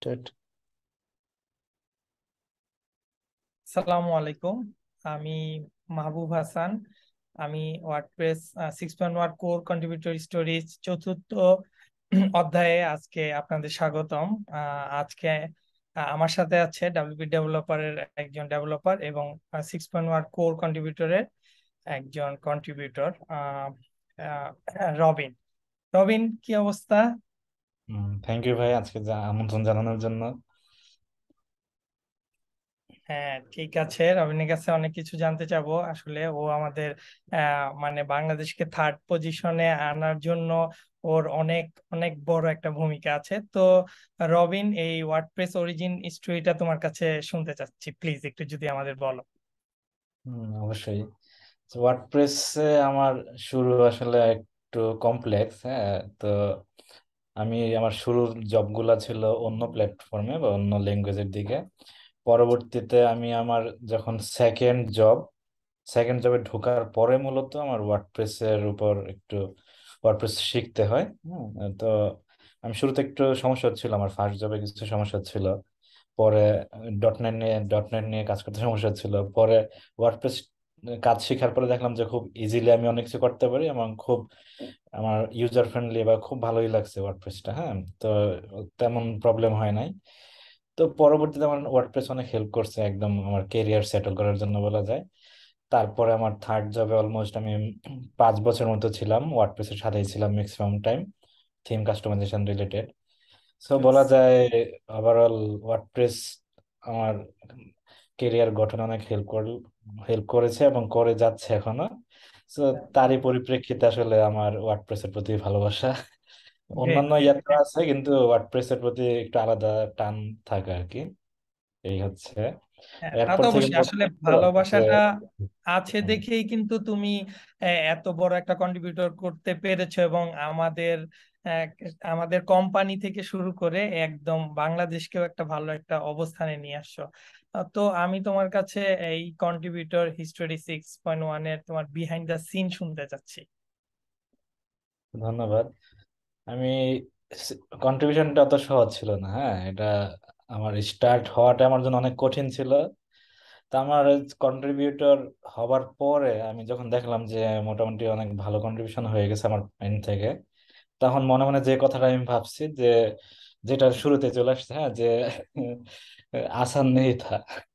TET. আসসালামু আলাইকুম। আমি মাহবুব হাসান। আমি ওয়ার্ডপ্রেস 6.1 কোর কন্ট্রিবিউটর স্টোরেজ চতুর্থ অধ্যায়ে আজকে আপনাদের স্বাগতম। আজকে আমার সাথে আছে ডাব্লিউপি ডেভেলপারের একজন ডেভেলপার এবং 6.1 কোর কন্ট্রিবিউটরের একজন কন্ট্রিবিউটর রবিন। রবিন, কি অবস্থা? থ্যাংক ইউ ভাই, আজকে আমন্ত্রণ জানানোর জন্য। হ্যাঁ, ঠিক আছে। রবিনের কাছে অনেক কিছু জানতে চাবো। আসলে ও আমাদের মানে বাংলাদেশকে থার্ড পজিশনে আনার জন্য ওর অনেক অনেক বড় একটা ভূমিকা আছে। তো রবিন, এই ওয়ার্ডপ্রেস অরিজিন স্টোরিটা তোমার কাছে শুনতে চাচ্ছি, প্লিজ একটু যদি আমাদের বলো। অবশ্যই। ওয়ার্ডপ্রেসে আমার শুরু আসলে একটু কমপ্লেক্স। হ্যাঁ, তো আমি আমার শুরুর জবগুলা ছিল অন্য প্ল্যাটফর্মে বা অন্য ল্যাঙ্গুয়েজের দিকে। পরবর্তীতে আমি আমার যখন সেকেন্ড জবে ঢোকার পরে মূলত আমার ওয়ার্ডপ্রেসের উপর একটু ওয়ার্ডপ্রেস শিখতে হয়। তো আমি শুরুতে একটু সমস্যা হচ্ছিল, আমার ফার্স্ট জবে কিছু সমস্যা ছিল। পরে ডট নেট নিয়ে কাজ করতে সমস্যা হচ্ছিল। পরে ওয়ার্ডপ্রেস কাজ শেখার পরে দেখলাম যে খুব ইজিলি আমি অনেক কিছু করতে পারি এবং খুব আমার ইউজার ফ্রেন্ডলি বা খুব ভালোই লাগছে ওয়ার্ডপ্রেসটা। হ্যাঁ, তো তেমন প্রবলেম হয় নাই। তো পরবর্তীতে আমার ওয়ার্ডপ্রেস অনেক হেল্প করছে একদম আমার কেরিয়ার সেটেল করার জন্য বলা যায়। তারপরে আমার থার্ড জবে অলমোস্ট আমি 5 বছর মতো ছিলাম, ওয়ার্ডপ্রেসের সাথেই ছিলাম maximum time, theme customization related. So বলা যায় ওভারঅল ওয়ার্ডপ্রেস আমার কেরিয়ার গঠনে অনেক হেল্প করেছে এবং করে যাচ্ছে এখনো। সো তারই পরিপ্রেক্ষিতে আসলে আমার ওয়ার্ডপ্রেসের প্রতি ভালোবাসা। গ্রেট, অন্যান্য গ্রেট। ইয়াতে আছে, কিন্তু ওয়ার্ডপ্রেসের প্রতি একটু আলাদা টান থাকে আর কি। এই হচ্ছে। হ্যাঁ, তা এরপর তো থেকে অবশ্যই। মনে আসলে হতো যে ভালোবাসাটা আছে হুম, দেখেই কিন্তু তুমি এত বড় একটা কন্ট্রিবিউটর করতে পেরেছো এবং আহ, আমাদের কোম্পানি থেকে শুরু করে একদম বাংলাদেশকেও একটা ভালো একটা অবস্থানে নিয়ে আসছো। তো আমি তোমার কাছে এই কন্ট্রিবিউটর হিস্টোরি 6.1 এর তোমার বিহাইন্ড দ্য সিন শুনতে চাচ্ছি। ধন্যবাদ। আমি কন্ট্রিবিউশনটা অত সহজ ছিল না। হ্যাঁ, এটা আমার স্টার্ট হওয়াটা আমার জন্য অনেক কঠিন ছিল। তা আমার কন্ট্রিবিউটর হবার পরে আমি যখন দেখলাম যে মোটামুটি অনেক ভালো কন্ট্রিবিউশন হয়ে গেছে আমার এন্ড থেকে, তখন মনে মনে যে কথাটা আমি ভাবছি, যেটা শুরুতে চলে আসছে, হ্যাঁ, যে আসান নেই থা।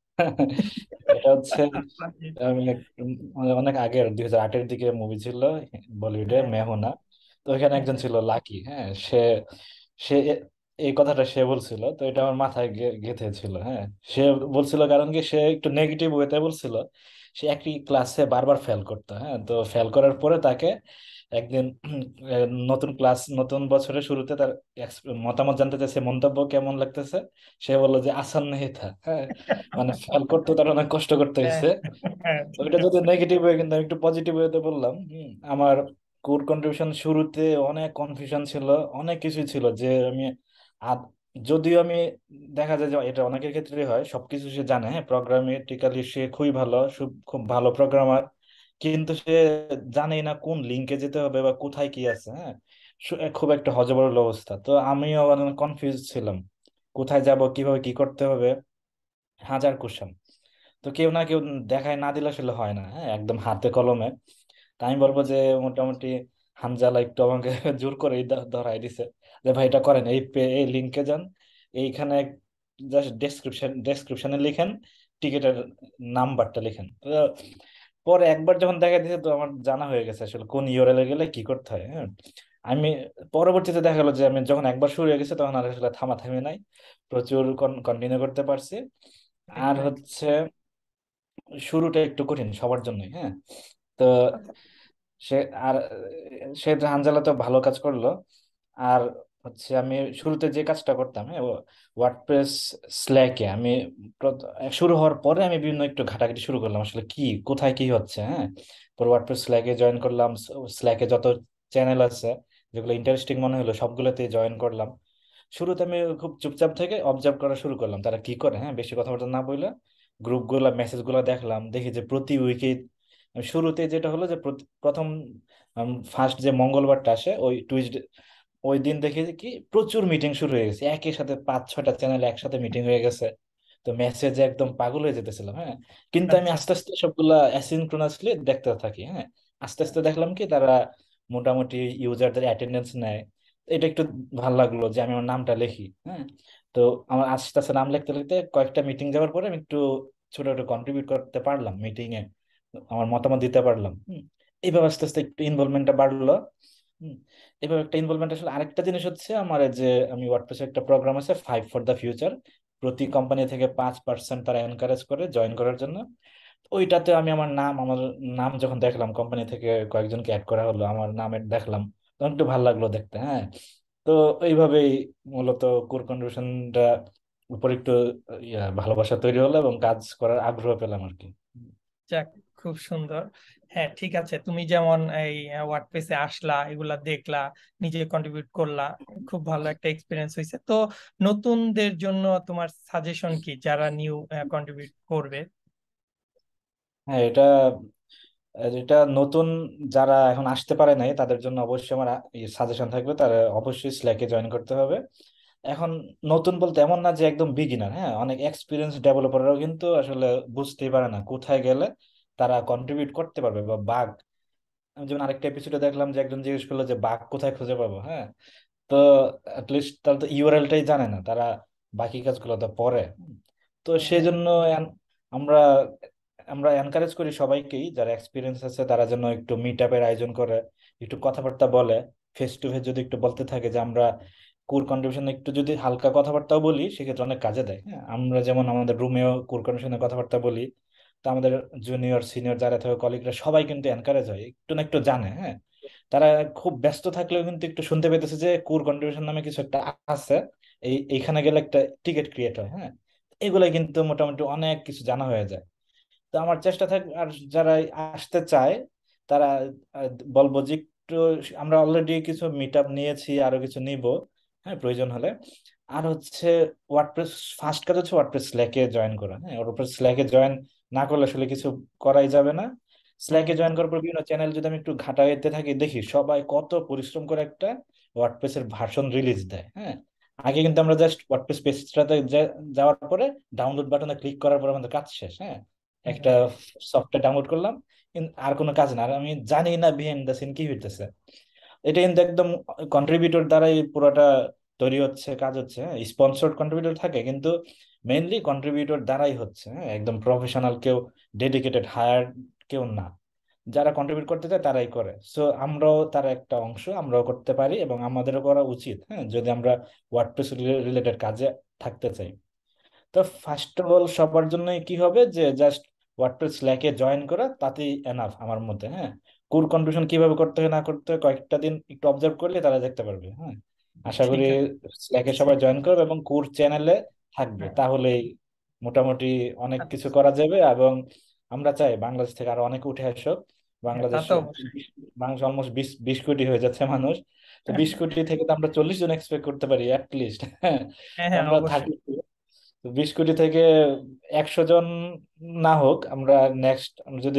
এটা হচ্ছে আমি মানে অনেক আগের 2008-এর দিকে মুভি ছিল বলিউডে, হ্যাঁ, মেহুনা। তো ওইখানে হ্যাঁ, একজন ছিল লাকি। হ্যাঁ, সে এই কথাটা সে বলছিল, তো এটা আমার মাথায় গেঁথে ছিল। হ্যাঁ, সে বলছিল কারণ কি সে একটু নেগেটিভ ওয়েতে বলছিল। সে একই ক্লাসে বারবার ফেল করতো। হ্যাঁ, তো ফেল করার পরে তাকে একদিন নতুন বছরের শুরুতে তার মতামত জানতে চাইছে, মন্তব্য কেমন লাগতেছে। সে বললো যে আসান নেই থা। হ্যাঁ, মানে ফেল করতে তার অনেক কষ্ট করতে হ্যাঁ, হয়েছে। হ্যাঁ, ওইটা যদি নেগেটিভ হয়ে, কিন্তু আমি একটু পজিটিভ ওয়েতে বললাম। আমার কোড কন্ট্রিবিউশন শুরুতে অনেক কনফিউশন ছিল, অনেক কিছু ছিল যে আমি আদ- যদিও আমি দেখা যায় যে এটা অনেকের ক্ষেত্রেই হয়, সবকিছু সে জানে, হ্যাঁ, প্রোগ্রামেটিক্যালি সে খুবই ভালো, খুব ভালো প্রোগ্রামার, কিন্তু সে জানেই না কোন লিঙ্কে যেতে হবে বা কোথায় কি আছে। হ্যাঁ, খুব একটা হযবরল অবস্থা। তো আমিও কনফিউজ ছিলাম, কোথায় যাব, কিভাবে কি করতে হবে, হাজার কোশ্চেন। তো কেউ না কেউ দেখায় না দিলে আসলে হয় না। হ্যাঁ, একদম হাতে কলমে। তাই আমি বলবো যে মোটামুটি হামজালা একটু আমাকে জোর করে ধরাই দিছে যে ভাই এটা করেন, এই লিঙ্কে যান, এইখানে জাস্ট ডেসক্রিপশনে লিখেন, টিকিটের নাম্বারটা লিখেন। তো পরে একবার যখন দেখা দিয়েছে, তো আমার জানা হয়ে গেছে আসলে কোন ইউআরএল এ গেলে কি করতে হয়। হ্যাঁ, আমি পরবর্তীতে দেখা গেলো যে আমি যখন একবার শুরু হয়ে গেছে, তখন আর আসলে থামাথামি নাই, প্রচুর কন্টিনিউ করতে পারছি। আর হচ্ছে শুরুটা একটু কঠিন সবার জন্যই। হ্যাঁ, তো সে আর সে হানজালা তো ভালো কাজ করলো। আর হচ্ছে আমি শুরুতে যে কাজটা করতাম, হ্যাঁ, ওয়ার্ডপ্রেস স্ল্যাকে আমি শুরু হওয়ার পরে আমি বিভিন্ন একটু ঘাটাঘাটি শুরু করলাম আসলে কি কোথায় কি হচ্ছে। হ্যাঁ, পরে ওয়ার্ডপ্রেস স্ল্যাকে জয়েন করলাম। স্ল্যাকে যত চ্যানেল আছে যেগুলো ইন্টারেস্টিং মনে হলো সবগুলোতে জয়েন করলাম। শুরুতে আমি খুব চুপচাপ থেকে অবজার্ভ করা শুরু করলাম তারা কি করে। হ্যাঁ, বেশি কথাবার্তা না বললে গ্রুপগুলা মেসেজগুলো দেখলাম, দেখি যে প্রতি উইকে শুরুতে যেটা হলো যে প্রথম ফার্স্ট যে মঙ্গলবারটা আসে ওই ওই দিন দেখি যে কি প্রচুর মিটিং শুরু হয়ে গেছে, একই সাথে 5-6টা চ্যানেল একসাথে মিটিং হয়ে গেছে। তো মেসেজে একদম পাগল হয়ে যেতেছিলাম, হ্যাঁ। কিন্তু আমি আচ্ছা। আস্তে আস্তে সবগুলা অ্যাসিনক্রোনাসলি দেখতে থাকি, হ্যাঁ। আস্তে আস্তে দেখলাম কি তারা মোটামুটি ইউজারদের অ্যাটেন্ডেন্স নেয়। তো এটা একটু ভালো লাগলো যে আমি আমার নামটা লিখি, হ্যাঁ। তো আমার আস্তে আস্তে নাম লিখতে লিখতে কয়েকটা মিটিং যাওয়ার পরে আমি একটু ছোট ছোট কন্ট্রিবিউট করতে পারলাম মিটিং এ, আমার মতামত দিতে পারলাম। এইভাবে আস্তে আস্তে একটু ইনভলভমেন্টটা বাড়লো। হুম। এভাবে একটা ইনভলভমেন্ট আসলে আরেকটা জিনিস হচ্ছে আমার এই যে আমি ওয়ার্ডপ্রেসে একটা প্রোগ্রাম আছে 5 ফর দ্য ফিউচার, প্রতি কোম্পানি থেকে 5% তারা এনকারেজ করে জয়েন করার জন্য। ওইটাতে আমি আমার নাম যখন দেখলাম, কোম্পানি থেকে কয়েকজনকে অ্যাড করা হলো, আমার নামে দেখলাম, তখন একটু ভালো লাগলো দেখতে, হ্যাঁ। তো এইভাবেই মূলত কোর কন্ট্রিবিউশনটা উপর একটু ভালোবাসা তৈরি হলো এবং কাজ করার আগ্রহ পেলাম আর কি। যাক, খুব সুন্দর। হ্যাঁ, ঠিক আছে, তুমি যেমন এই ওয়ার্ডপ্রেসে আসলা, এগুলা দেখলা, নিজে কন্ট্রিবিউট করলা, খুব ভালো একটা এক্সপিরিয়েন্স হয়েছে। তো নতুনদের জন্য তোমার সাজেশন কি, যারা নিউ কন্ট্রিবিউট করবে? হ্যাঁ, এটা এটা নতুন যারা এখন আসতে পারে নাই তাদের জন্য অবশ্যই আমার সাজেশন থাকবে, তারা অবশ্যই স্ল্যাকে জয়েন করতে হবে। এখন নতুন বলতে এমন না যে একদম বিগিনার, হ্যাঁ, অনেক এক্সপিরিয়েন্স ডেভেলপাররাও কিন্তু আসলে বুঝতেই পারে না কোথায় গেলে তারা কন্ট্রিবিউট করতে পারবে বা বাগ। আমি যেমন আরেকটা এপিসোডে দেখলাম যে একজন জিজ্ঞেস করলো যে বাগ কোথায় খুঁজে পাবো, হ্যাঁ। তো অ্যাটলিস্ট তারা তো ইউআরএলটাই জানে না, তারা বাকি কাজগুলো তো পরে। তো সেই হ্যাঁ, জন্য আমরা আমরা এনকারেজ করি সবাইকেই যারা এক্সপিরিয়েন্স আছে তারা যেন একটু মিট আপের আয়োজন করে, একটু কথাবার্তা বলে, ফেস টু ফেস যদি একটু বলতে থাকে যে আমরা কোর কন্ট্রিবিউশনে একটু যদি হালকা কথাবার্তাও বলি সেক্ষেত্রে অনেক কাজে দেয়, হ্যাঁ। আমরা যেমন আমাদের রুমেও কোর কন্ট্রিবিউশনে কথাবার্তা বলি, তো আমাদের জুনিয়র সিনিয়র যারা থাকে কলিগরা সবাই কিন্তু এনকারেজ হয়, একটু না একটু জানে, হ্যাঁ। তারা খুব ব্যস্ত থাকলেও কিন্তু একটু শুনতে পেতেছে যে কোর কন্ট্রিবিউশন নামে কিছু একটা আছে, এইখানে গেলে একটা টিকিট ক্রিয়েট হয়, হ্যাঁ। এগুলাই কিন্তু মোটামুটি অনেক কিছু জানা হয়ে যায়। তো আমার চেষ্টা থাকবে আর যারা আসতে চায় তারা আহ, বলবো যে একটু, আমরা অলরেডি কিছু মিট আপ নিয়েছি, আরো কিছু নিব, হ্যাঁ, প্রয়োজন হলে। আর হচ্ছে ওয়ার্ডপ্রেস, ফার্স্ট কাজ হচ্ছে ওয়ার্ডপ্রেস স্ল্যাকে জয়েন করা, হ্যাঁ। ওয়ার্ডপ্রেস স্ল্যাকে জয়েন না করলে আসলে কিছু করাই যাবে না। স্ল্যাকে হ্যাঁ, জয়েন করার পর বিভিন্ন চ্যানেল যদি আমি একটু ঘাটাইতে থাকি, দেখি সবাই কত পরিশ্রম করে একটা ওয়ার্ডপ্রেসের ভার্সন রিলিজ দেয়, হ্যাঁ। আগে কিন্তু আমরা জাস্ট ওয়ার্ডপ্রেস পেজটাতে যাওয়ার পরে ডাউনলোড বাটনে ক্লিক করার পর আমাদের কাজ শেষ, হ্যাঁ। একটা হ্যাঁ, সফটওয়্যার ডাউনলোড করলাম, কিন্তু আর কোনো কাজ না, আর আমি জানি না বিহাইন্ড দ্য সিন কি হইতেছে। এটা কিন্তু একদম কন্ট্রিবিউটর দ্বারাই পুরোটা তৈরি হচ্ছে, কাজ হচ্ছে, হ্যাঁ। স্পন্সর্ড কন্ট্রিবিউটর থাকে কিন্তু মেইনলি কন্ট্রিবিউটর দ্বারাই হচ্ছে, হ্যাঁ। একদম প্রফেশনাল কেউ, ডেডিকেটেড হায়ার কেউ না, যারা কন্ট্রিবিউট করতে চায় তারাই করে। সো আমরাও তার একটা অংশ, আমরাও করতে পারি এবং আমাদেরও করা উচিত, হ্যাঁ, যদি আমরা ওয়ার্ডপ্রেস রিলেটেড কাজে থাকতে চাই। তো ফার্স্ট অফ অল সবার জন্য কি হবে যে জাস্ট ওয়ার্ডপ্রেস স্ল্যাকে জয়েন করা, তাতেই এনাফ আমার মতে, হ্যাঁ। কোর কন্ট্রিবিউশন কিভাবে করতে হয় না করতে হয় কয়েকটা দিন একটু অবজার্ভ করলে তারা দেখতে পারবে, হ্যাঁ। আশা ঠিক করি স্ল্যাকে আছে। সবাই জয়েন করবে এবং কোর চ্যানেলে থাকবে, হ্যাঁ, তাহলেই মোটামুটি অনেক কিছু আচ্ছা। করা যাবে। এবং আমরা চাই বাংলাদেশ থেকে আরো অনেক উঠে আসুক। হ্যাঁ, তা বাংলাদেশ, তো অবশ্যই। বাংলাদেশ অলমোস্ট 20-20 কোটি হয়ে যাচ্ছে মানুষ। তো হ্যাঁ, 20 কোটি থেকে তো আমরা 40 জন এক্সপেক্ট করতে পারি অ্যাটলিস্ট, হ্যাঁ। হ্যাঁ, তো হ্যাঁ, আমরা অবশ্যই। থাকি, তো 20 কোটি থেকে 100 জন না হোক, আমরা নেক্সট যদি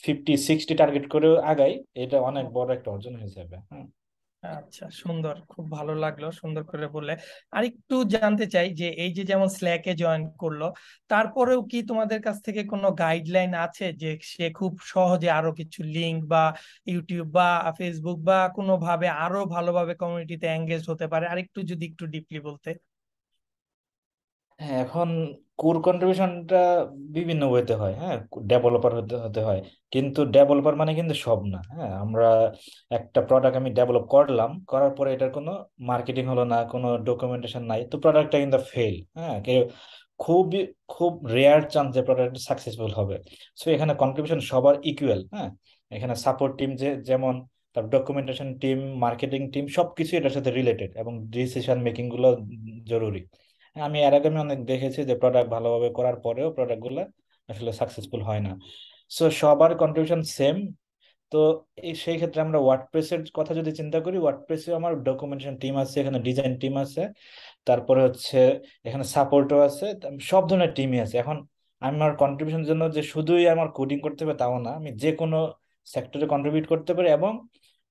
50-60 টার্গেট করে আগাই, এটা অনেক বড় একটা অর্জন হয়ে যাবে, হ্যাঁ। আচ্ছা, সুন্দর, খুব ভালো লাগলো সুন্দর করে বললে। আর একটু জানতে চাই যে এই যে যেমন স্ল্যাকে জয়েন করলো, তারপরেও কি তোমাদের কাছ থেকে কোনো গাইডলাইন আছে যে সে খুব সহজে আরো কিছু লিঙ্ক বা ইউটিউব বা ফেসবুক বা কোনো ভাবে আরো ভালোভাবে কমিউনিটিতে এঙ্গেজ হতে পারে? আর একটু যদি একটু ডিপলি বলতে। হ্যাঁ, এখন কোর কন্ট্রিবিউশনটা বিভিন্ন ওয়েতে হয়, হ্যাঁ। ডেভেলপার হতে হতে হয়, কিন্তু ডেভেলপার মানে কিন্তু সব না, হ্যাঁ। আমরা একটা প্রোডাক্ট আমি ডেভেলপ করলাম, করার পরে এটার কোনো মার্কেটিং হলো না, কোনো ডকুমেন্টেশন নাই, তো প্রোডাক্টটা কিন্তু ফেল, হ্যাঁ। খুবই খুব রেয়ার চান্স যে প্রোডাক্ট সাকসেসফুল হবে। সো এখানে কন্ট্রিবিউশন সবার ইকুয়াল, হ্যাঁ। এখানে সাপোর্ট টিম যে যেমন, তার ডকুমেন্টেশন টিম, মার্কেটিং টিম সবকিছু এটার সাথে রিলেটেড এবং ডিসিশন মেকিং গুলো জরুরি। আমি এর আগে আমি অনেক দেখেছি যে প্রোডাক্ট ভালোভাবে করার পরেও প্রোডাক্ট গুলো আসলে সাকসেসফুল হয় না। সো সবার কন্ট্রিবিউশন সেম। তো সেই ক্ষেত্রে আমরা ওয়ার্ডপ্রেসের কথা যদি চিন্তা করি, ওয়ার্ডপ্রেসে আমার ডকুমেন্টেশন টিম আছে, এখানে ডিজাইন টিম আছে, তারপরে হচ্ছে এখানে সাপোর্টও আছে, সব ধরনের টিমই আছে। এখন আমার কন্ট্রিবিউশনের জন্য যে শুধুই আমার কোডিং করতে হবে তাও না, আমি যে কোনো সেক্টরে কন্ট্রিবিউট করতে পারি এবং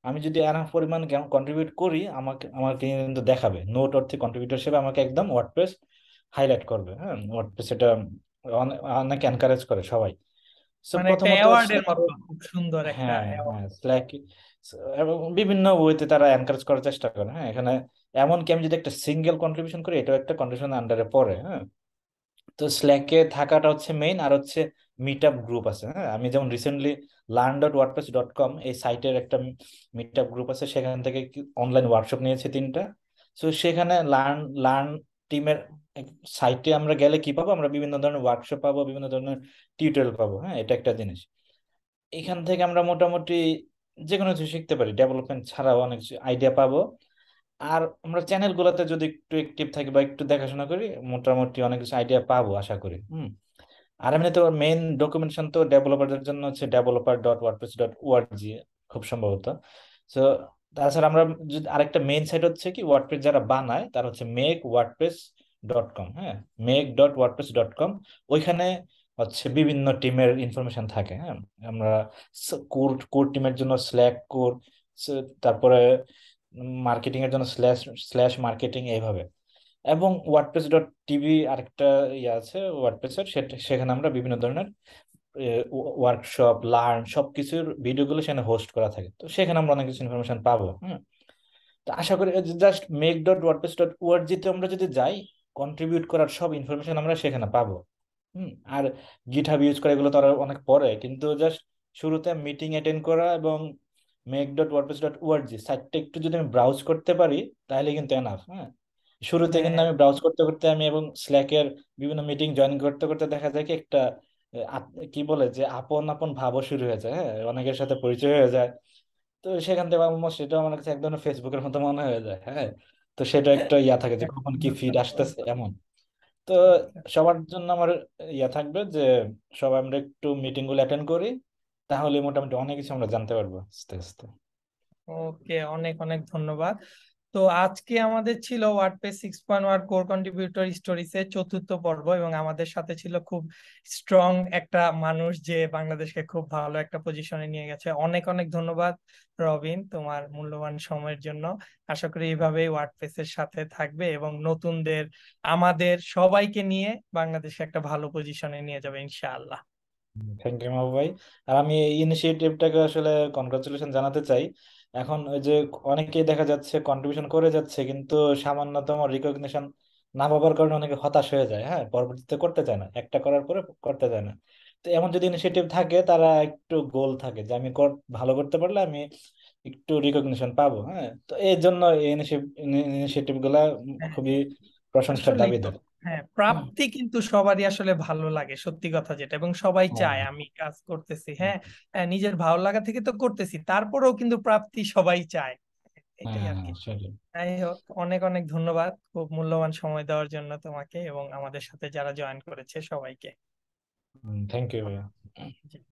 আমি যদি এনাফ পরিমাণ কন্ট্রিবিউট করি, আমাকে আমাকে কিন্তু দেখাবে নোট অর্থে কন্ট্রিবিউটর হিসেবে আমাকে একদম ওয়ার্ডপ্রেস হাইলাইট করবে। হ্যাঁ, ওয়ার্ডপ্রেস এটা অনেক এনকারেজ করে সবাই। সো মানে একটা প্রথমত অ্যাওয়ার্ডের মতো, খুব সুন্দর একটা হ্যাঁ অ্যাওয়ার্ড। হ্যাঁ স্ল্যাক এবং বিভিন্ন ওয়েতে তারা এনকারেজ করার চেষ্টা করে। হ্যাঁ, এখানে এমনকি আমি যদি একটা সিঙ্গেল কন্ট্রিবিউশন করি, এটাও একটা কন্ট্রিবিউশন আন্ডারে পড়ে। হ্যাঁ, তো স্ল্যাকে থাকাটা হচ্ছে মেইন। আর হচ্ছে মিট আপ গ্রুপ আছে। হ্যাঁ, আমি যেমন রিসেন্টলি learn.wordpress.com এই সাইটের একটা মিট আপ গ্রুপ আছে, সেখান থেকে অনলাইন ওয়ার্কশপ নিয়েছি 3টা। তো সেখানে লার্ন লার্ন টিমের সাইটে আমরা গেলে কি পাবো, আমরা বিভিন্ন ধরনের ওয়ার্কশপ পাবো, বিভিন্ন ধরনের টিউটোরিয়াল পাবো। হ্যাঁ, এটা একটা জিনিস। এখান থেকে আমরা মোটামুটি যে কোনো কিছু শিখতে পারি, ডেভেলপমেন্ট ছাড়াও অনেক আইডিয়া পাবো। আর আমরা চ্যানেল গুলোতে যদি একটু অ্যাক্টিভ থাকি বা একটু দেখাশোনা করি, মোটামুটি অনেক কিছু আইডিয়া পাবো আশা করি। আর এমনি তো মেইন ডকুমেন্টেশন তো ডেভেলপারদের জন্য হচ্ছে developer.wordpress.org খুব সম্ভবত। তো তাছাড়া আমরা যদি আরেকটা মেইন সাইট হচ্ছে কি, ওয়ার্ডপ্রেস যারা বানায় তার হচ্ছে make.wordpress.com। হ্যাঁ, make.wordpress.com। ওইখানে হচ্ছে বিভিন্ন টিমের ইনফরমেশন থাকে। হ্যাঁ, আমরা কোর কোর টিমের জন্য স্ল্যাক কোর, তারপরে মার্কেটিং এর জন্য স্ল্যাশ স্ল্যাশ মার্কেটিং, এইভাবে। এবং ওয়ার্ডপ্রেস ডট টিভি আরেকটা ইয়ে আছে ওয়ার্ডপ্রেসের, সেখানে আমরা বিভিন্ন ধরনের ওয়ার্কশপ লার্ন সবকিছুর ভিডিওগুলো সেখানে হোস্ট করা থাকে। তো সেখানে আমরা অনেক কিছু ইনফরমেশন পাবো। তো আশা করি জাস্ট make.wordpress.org তে আমরা যদি যাই, কন্ট্রিবিউট করার সব ইনফরমেশন আমরা সেখানে পাবো। আর গিটহাব ইউজ করা এগুলো তো আরো অনেক পরে, কিন্তু জাস্ট শুরুতে মিটিং অ্যাটেন্ড করা এবং make.wordpress.org সাইটটা একটু যদি আমি ব্রাউজ করতে পারি, তাহলে কিন্তু এনাফ। হ্যাঁ, শুরুতে কিন্তু হ্যাঁ, আমি ব্রাউজ করতে করতে আমি এবং স্ল্যাকের বিভিন্ন মিটিং জয়েন করতে করতে দেখা যায় কি একটা কি বলে যে আপন আপন ভাবও শুরু হয়ে যায়। হ্যাঁ, অনেকের সাথে পরিচয় হয়ে যায়। তো সেখান থেকে অলমোস্ট সেটা আমার কাছে এক ধরনের ফেসবুকের মতো মনে হয়ে যায়। হ্যাঁ, তো সেটা একটা ইয়া থাকে যে কখন কি ফিড আসতেছে এমন। তো আচ্ছা। সবার জন্য আমার ইয়া থাকবে যে সবাই আমরা একটু মিটিং গুলো অ্যাটেন্ড করি, তাহলে মোটামুটি অনেক কিছু আমরা জানতে পারবো আস্তে আস্তে। ওকে, অনেক অনেক ধন্যবাদ। তো আজকে আমাদের ছিল ওয়ার্ডপ্রেস 6.1 কোর কন্ট্রিবিউটর স্টোরিজ এর চতুর্থ পর্ব, এবং আমাদের সাথে ছিল খুব স্ট্রং একটা মানুষ যে বাংলাদেশকে খুব ভালো একটা পজিশনে নিয়ে গেছে। অনেক অনেক ধন্যবাদ রবিন, তোমার মূল্যবান সময়ের জন্য। আশা করি এইভাবেই ওয়ার্ডপ্রেস এর সাথে থাকবে এবং নতুনদের, আমাদের সবাইকে নিয়ে বাংলাদেশকে একটা ভালো পজিশনে নিয়ে যাবে ইনশাআল্লাহ। থ্যাংক ইউ মাহবুব ভাই। আর আমি এই ইনিশিয়েটিভটাকে আসলে কনগ্রাচুলেশন জানাতে চাই। এখন ওই যে অনেকেই দেখা যাচ্ছে কন্ট্রিবিউশন করে যাচ্ছে, কিন্তু সামান্যতম রিকগনিশন না পাওয়ার কারণে অনেকে হতাশ হয়ে যায়। হ্যাঁ, পরবর্তীতে করতে চায় না, একটা করার পরে করতে চায় না। তো এমন যদি ইনিশিয়েটিভ থাকে, তারা একটু গোল থাকে যে আমি ভালো করতে পারলে আমি একটু রিকগনিশন পাবো। হ্যাঁ, তো এই জন্য এই ইনিশিয়েটিভ গুলা খুবই প্রশংসার আসলেই তো। দাবিদার। হ্যাঁ, হুম, প্রাপ্তি কিন্তু সবারই আসলে ভালো লাগে, সত্যি কথা যেটা, এবং সবাই হ্যাঁ, চায় আমি কাজ করতেছি, হ্যাঁ, নিজের ভালো লাগা থেকে তো করতেছি, তারপরেও কিন্তু প্রাপ্তি সবাই চায়। হ্যাঁ, এটাই আর হ্যাঁ, কি। সেটাই। যাই হোক, অনেক অনেক ধন্যবাদ খুব মূল্যবান সময় দেওয়ার জন্য তোমাকে এবং আমাদের সাথে যারা জয়েন করেছে সবাইকে। থ্যাংক ইউ ভাইয়া। জি।